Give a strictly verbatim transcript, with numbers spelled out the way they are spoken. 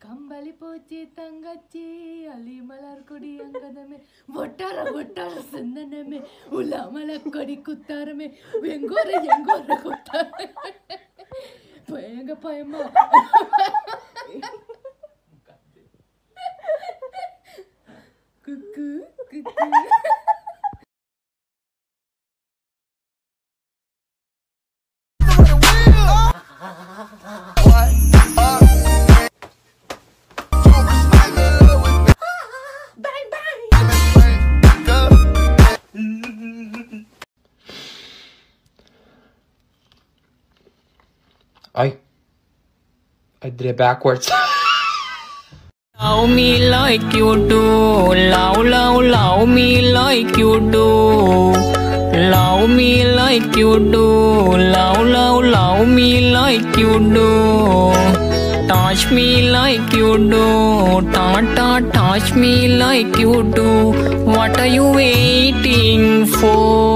கம்பளி பூச்சி தங்கச்சி அலி மலர் கொடி அங்கதமே ஒட்டார ஒட்டார சந்தனமே உலாமல கொடி குத்தாரமே எங்கோர எங்கோர குத்தாரமே பயங்க பயமா குக்கு குக்கு I I did it backwards. Love me like you do, love, love, love me like you do. Love me like you do, love, love, love me like you do. Touch me like you do, ta ta touch me like you do. What are you waiting for?